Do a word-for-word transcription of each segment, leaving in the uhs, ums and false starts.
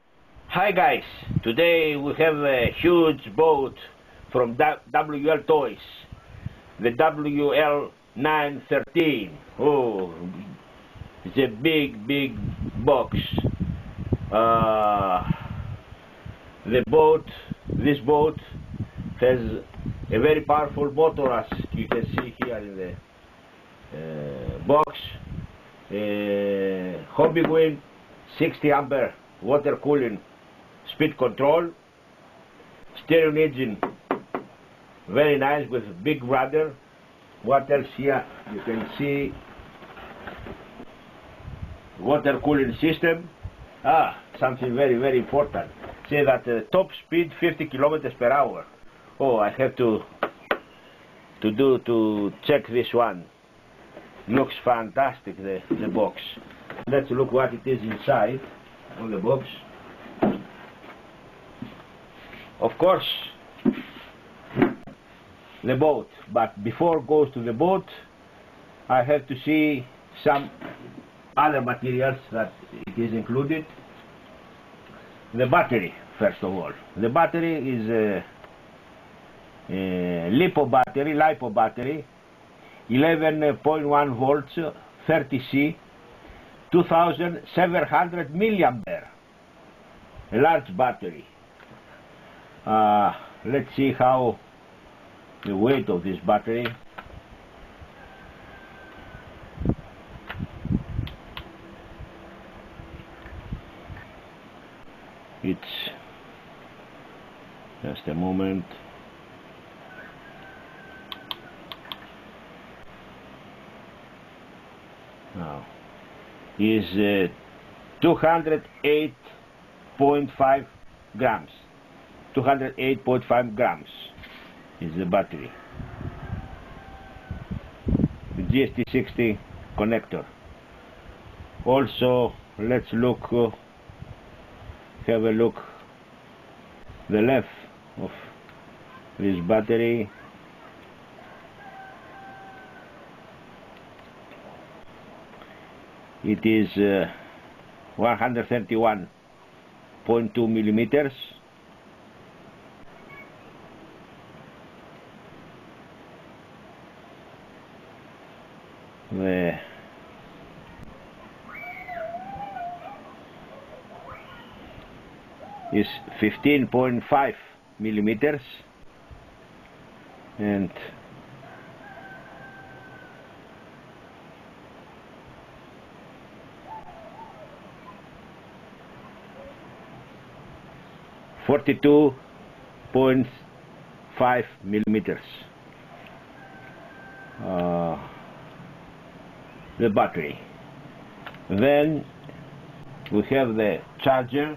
Hi guys, today we have a huge boat from W L Toys, the W L nine thirteen. Oh, it's a big, big box. Uh, the boat, this boat has a very powerful motor, as you can see here in the uh, box. Uh, Hobbywing sixty ampere water cooling speed control, steering engine, very nice with big rudder. What else here? You can see water cooling system. Ah, something very, very important. Say that uh, top speed fifty kilometers per hour. Oh, I have to to do to check this one. Looks fantastic, the, the box. Let's look what it is inside on the box. Of course, the boat, but before goes to the boat, I have to see some other materials that it is included. The battery, first of all. The battery is a, a LiPo battery, LiPo battery, eleven point one volts, thirty C, two thousand seven hundred milliampere, a large battery. Uh, let's see how the weight of this battery. It's just a moment. Now is uh, two hundred eight point five grams. two hundred eight point five grams is the battery. The G S T sixty connector. Also, let's look, uh, have a look the length of this battery. It is uh, one hundred thirty-one point two millimeters. The is fifteen point five millimeters, and forty-two point five millimeters. Uh, the battery. Then we have the charger.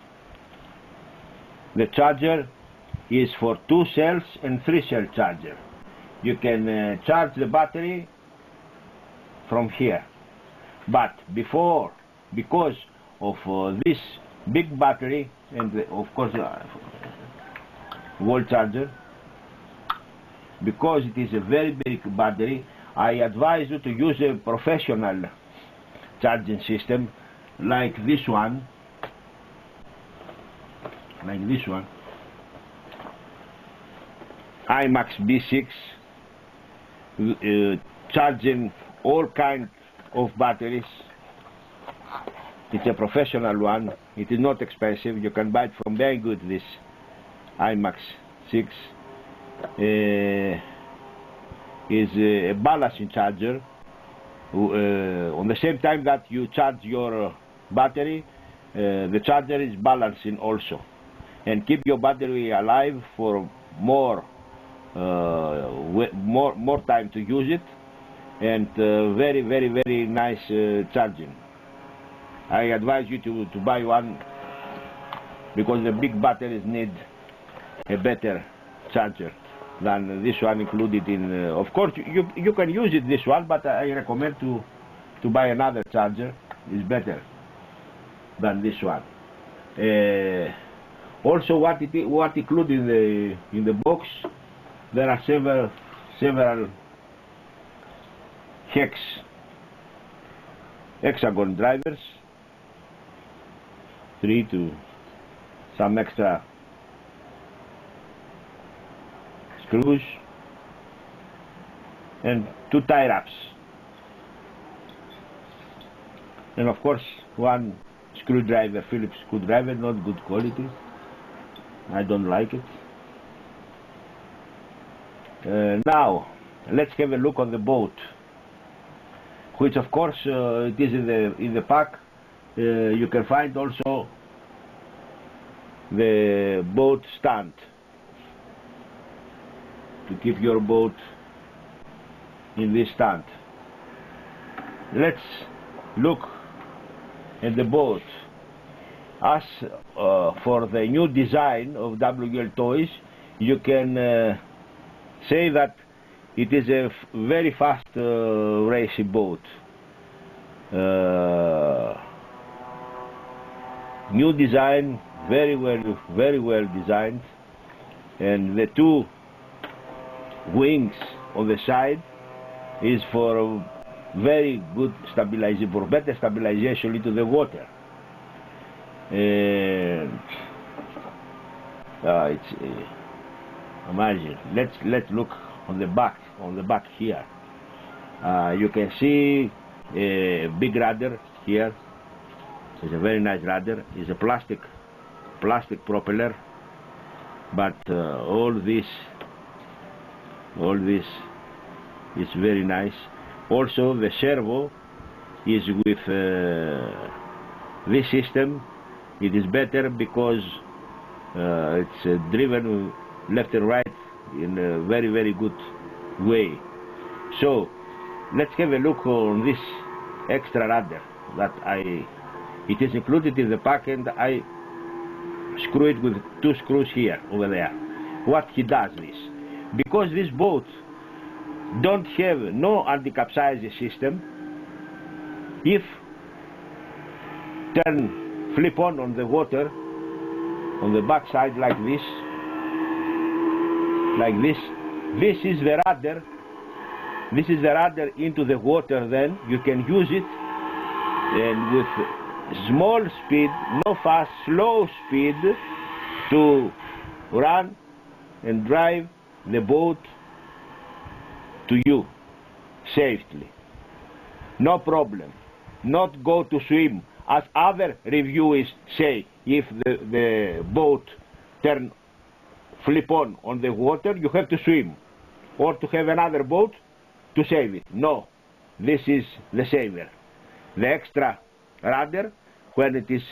The charger is for two cells and three cell charger. You can uh, charge the battery from here, but before, because of uh, this big battery and the, of course uh, wall charger, because it is a very big battery, I advise you to use a professional charging system like this one, like this one, IMAX B six, uh, charging all kinds of batteries. It's a professional one. It is not expensive. You can buy it from very good, this IMAX six. Uh, is a balancing charger. Uh, on the same time that you charge your battery, uh, the charger is balancing also, and keep your battery alive for more uh, more more time to use it, and uh, very very very nice uh, charging. I advise you to, to buy one, because the big batteries need a better charger than this one included in. Uh, of course, you you can use it this one, but I recommend to to buy another charger. Is better than this one. Uh, also, what it what included in the in the box, there are several several hex hexagon drivers, three to some extra screws, and two tie wraps, and of course one screwdriver, Phillips screwdriver, not good quality. I don't like it. Uh, now let's have a look on the boat, which of course uh, it is in the in the pack. Uh, you can find also the boat stand to keep your boat in this stand. Let's look at the boat. As uh, for the new design of W L Toys, you can uh, say that it is a very fast uh, racing boat. Uh, new design, very well, very well designed, and the two wings on the side is for very good stabilization, for better stabilization into the water. And uh, it's uh, imagine. Let's let's look on the back, on the back here. Uh, you can see a big rudder here. It's a very nice rudder. It's a plastic plastic propeller, but uh, all this all this is very nice. Also the servo is with uh, this system. It is better because uh, it's uh, driven left and right in a very very good way. So let's have a look on this extra rudder that I it is included in the pack, and I screw it with two screws here over there. What he does this, because this boat don't have no anti-capsizing system, if turn flip on on the water on the back side like this, like this, this is the rudder, this is the rudder into the water. Then you can use it, and with small speed, no fast, slow speed, to run and drive the boat to you safely. No problem. Not go to swim, as other reviewers say. If the, the boat turn flip on on the water, you have to swim, or to have another boat to save it. No, this is the saver. The extra rudder, when it is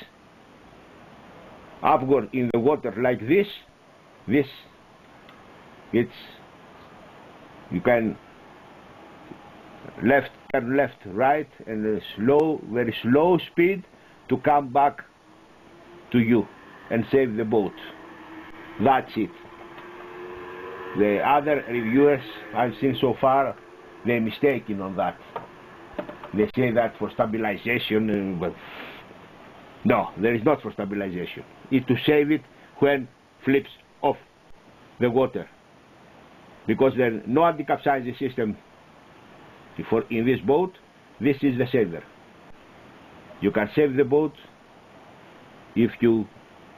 upward in the water like this, this, it's, you can left, turn left, right, and a slow, very slow speed to come back to you and save the boat. That's it. The other reviewers I've seen so far, they're mistaken on that. They say that for stabilization, but no, there is not for stabilization. It's to save it when flips off the water, because there's no anti-capsizing system for in this boat. This is the saver. You can save the boat if you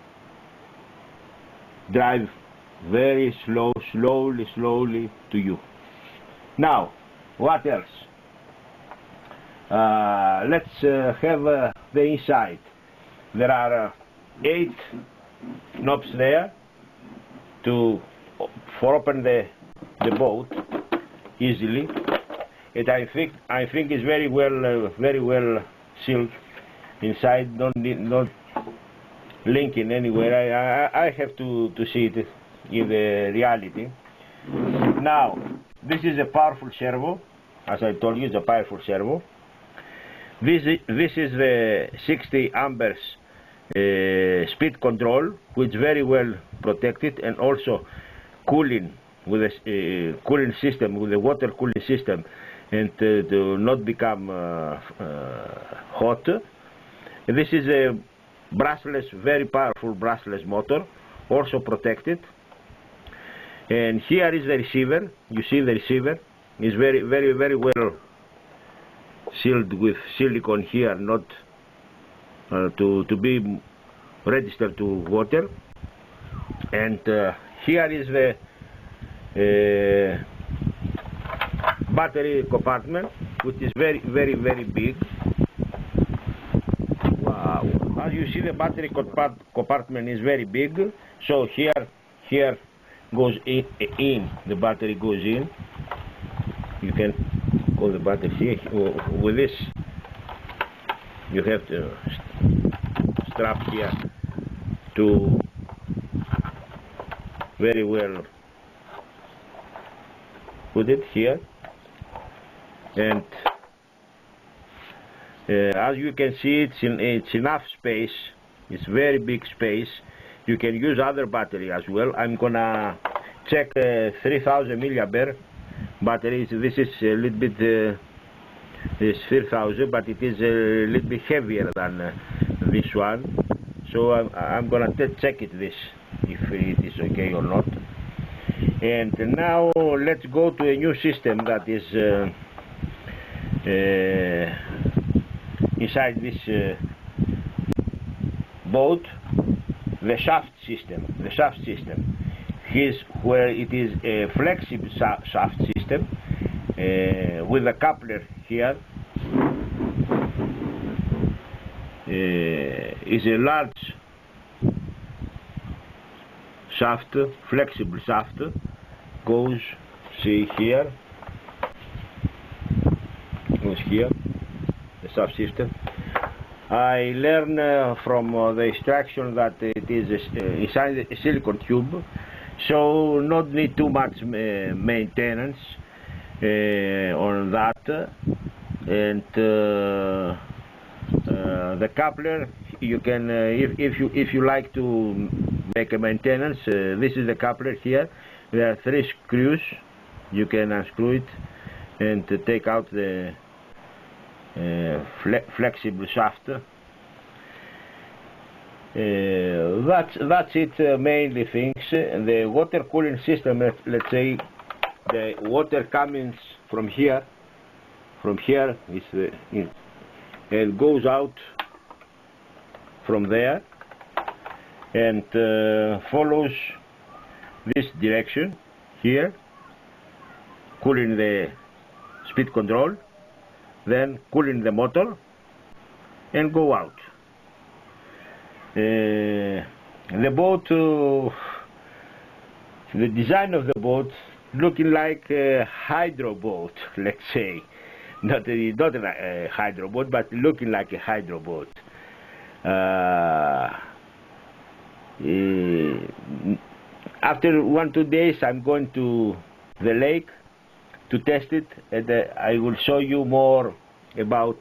drive very slow, slowly, slowly to you. Now, what else? Uh, let's uh, have uh, the inside. There are uh, eight knobs there to for open the the boat easily, and I think I think it's very well uh, very well sealed inside. Don't need, not linking anywhere. I, I I have to to see it in the reality. Now, this is a powerful servo. As I told you, it's a powerful servo. This is, this is the sixty amperes uh, speed control, which is very well protected, and also cooling with a uh, cooling system, with a water cooling system, and uh, to not become uh, uh, hot. And this is a brushless, very powerful brushless motor, also protected. And here is the receiver. You see the receiver is very, very, very well sealed with silicone here, not uh, to to be register to water. And uh, here is the uh, battery compartment, which is very, very, very big. Wow! As you see, the battery compartment is very big. So here, here goes in, in. The battery goes in. You can call the battery here. With this, you have to strap here to very well put it here. And uh, as you can see, it's, in, it's enough space. It's very big space. You can use other battery as well. I'm gonna check uh, three thousand milliampere batteries. This is a little bit uh, this three thousand, but it is a little bit heavier than uh, this one. So I'm, I'm gonna check it this if it is okay or not. And now let's go to a new system that is uh, uh, inside this uh, boat, the shaft system. The shaft system is where it is a flexible shaft system uh, with a coupler here. Uh, is a large shaft, flexible shaft, goes, see here, goes here, the shaft system. I learned uh, from uh, the instruction that it is a, uh, inside a silicon tube, so not need too much uh, maintenance uh, on that. And uh, uh, the coupler, you can, uh, if, if you if you like to make a maintenance, uh, this is the coupler here. There are three screws. You can unscrew it and to take out the uh, fle flexible shaft. Uh, that's that's it, uh, mainly things. The water cooling system, let, let's say the water comes from here, from here is the, and goes out from there and uh, follows this direction here, cooling the speed control, then cooling the motor and go out. Uh, the boat, uh, the design of the boat looking like a hydro boat, let's say. Not a, not a hydro boat, but looking like a hydro boat. Uh, uh, after one, two days, I'm going to the lake to test it, and uh, I will show you more about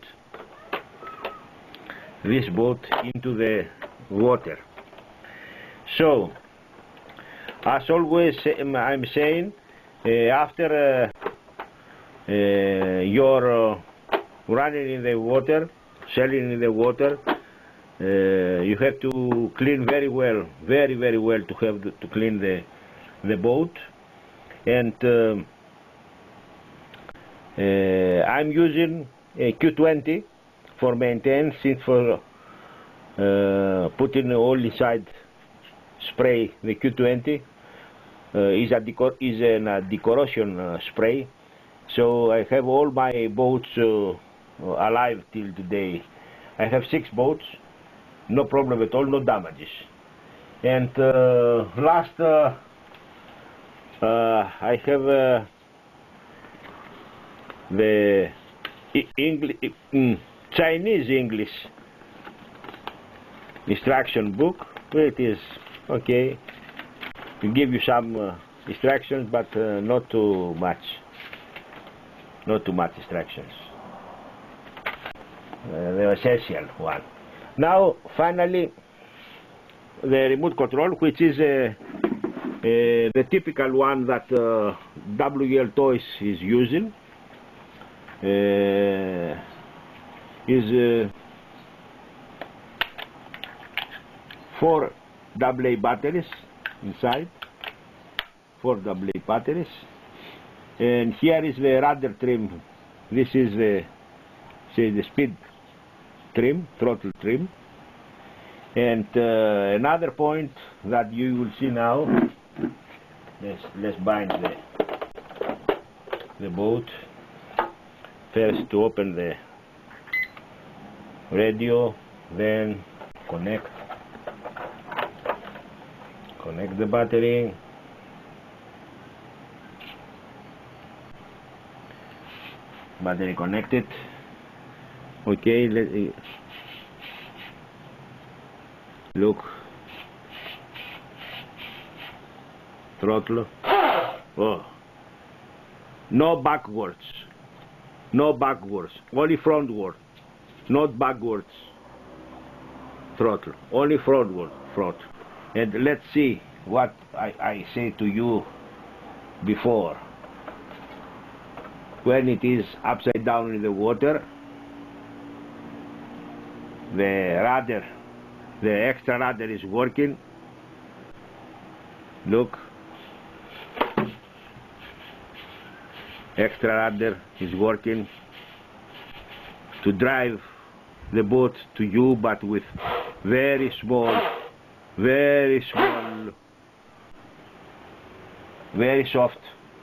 this boat into the water. So, as always, I'm saying, uh, after uh, uh, you're uh, running in the water, sailing in the water, uh, you have to clean very well, very very well to have the, to clean the the boat. And um, uh, I'm using a Q twenty for maintenance, for uh, putting all inside spray. The Q twenty uh, is a decor is an uh, decoration uh, spray. So I have all my boats uh, alive till today. I have six boats, no problem at all, no damages. And uh, last, uh, uh, I have uh, the English, mm, Chinese English instruction book. It is okay to give you some uh, instructions, but uh, not too much. Not too much instructions. Uh, the essential one. Now, finally, the remote control, which is uh, uh, the typical one that uh, W L Toys is using, uh, is uh, four double A batteries inside, four double A batteries. And here is the rudder trim. This is the, say, the speed trim, throttle trim. And uh, another point that you will see now, let's, let's bind the, the boat. First to open the radio, then connect, connect the battery. Battery connected. Okay, let uh, look, throttle. Oh, no backwards, no backwards, only frontward, not backwards. Throttle, only frontward, front. And let's see what I, I say to you before. When it is upside down in the water, the rudder, the extra rudder is working. Look, extra rudder is working to drive the boat to you, but with very small, very small, very soft.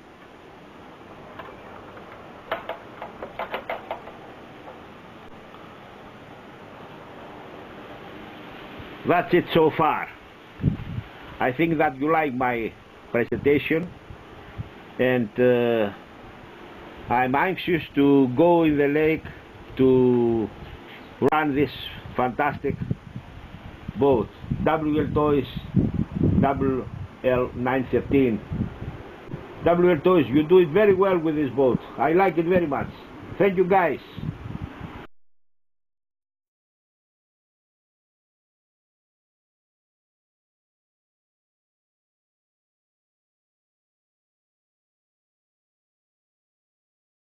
That's it so far. I think that you like my presentation, and uh, I'm anxious to go in the lake to run this fantastic boat, W L Toys W L nine thirteen. W L Toys, you do it very well with this boat. I like it very much. Thank you guys.